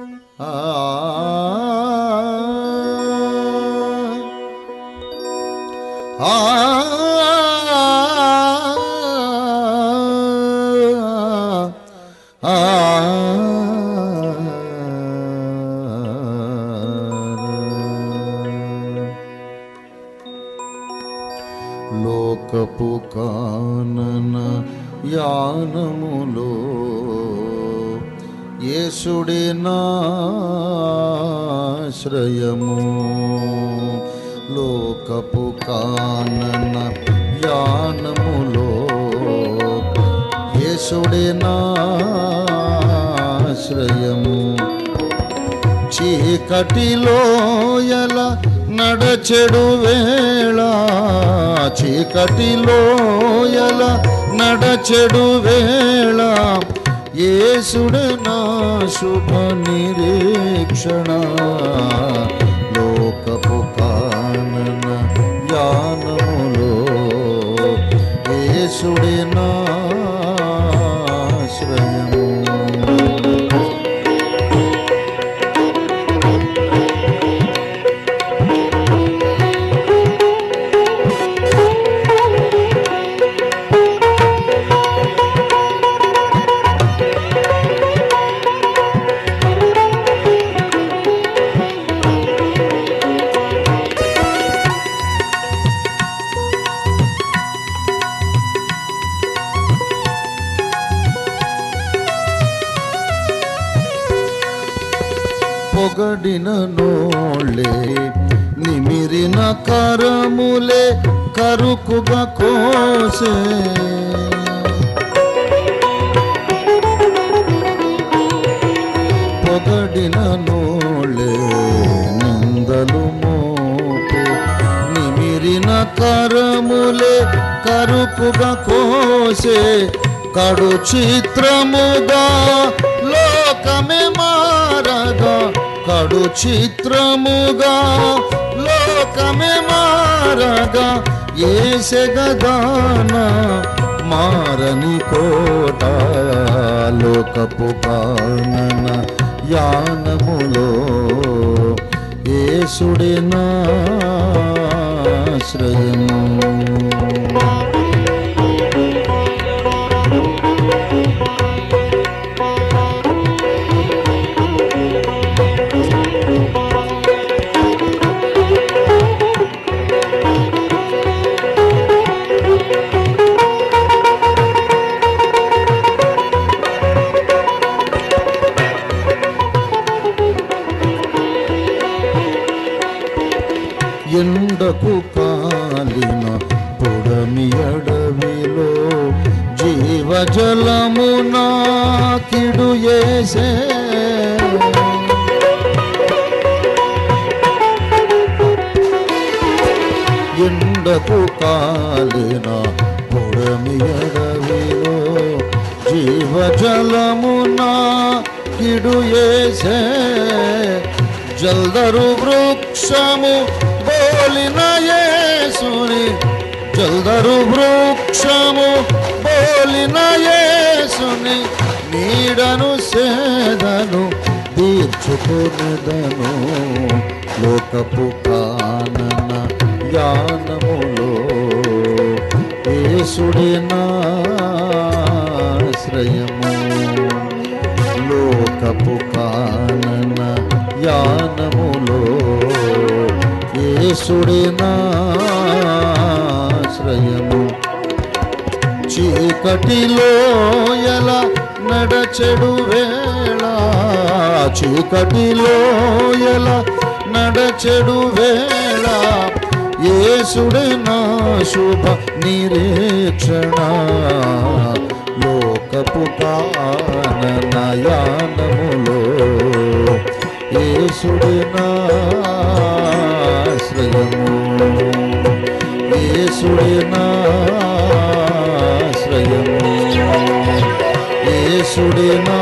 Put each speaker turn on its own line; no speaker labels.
లోకపు కానన యానములో యేసుడే నాశ్రయము. లోకపు కానన యానములో యేసుడే నాశ్రయము. చీకటిలో ఎలా నడచెడు వేళ, చీకటిలో ఎలా నడచెడు వేళ, యేసుడే నా శుభ నిరీక్షణ. లోకపు కానన యానములో యేసుడే నాశ్రయము. పొగడిన నోళ్ళే నిమిరిన కరములే కరుకుగా కోసే, పొగడిన నోళ్ళే నిందలు మోపే, నిమిరిన కరములే కరుకుగా కోసే. కడు చిత్రముగా లోకమే మారగా, కడు చిత్రముగా లోకమే మారగా, యేసెగదాన మారని కోట. లోకపు కానన యానములో యేసుడే నాశ్రయము. ఎండకు కాలిన పొడమి అడవిలో జీవజలము నాకిడు యేసే. ఎండకు కాలిన పొడమి అడవిలో జీవజలము నాకిడు యేసే. జల్దరు వృక్షము బోలిన యేసుని, జల్దరు వృక్షము బోలిన యేసుని, నీడను సేదను తీర్చుకునేదను. లోకపు కానన యానములో యేసుడే నాశ్రయము. లోకపు కానన యానములో యేసుడే నాశ్రయము. చీకటిలో ఎలా నడచెడు వేళ, చీకటిలో ఎలా నడచెడు వేళ, యేసుడే నా శుభ నిరీక్షణ. లోకపు కానన యానములో యేసుడే నాశ్రయము. యేసుడే నాశ్రయము. యేసుడే నా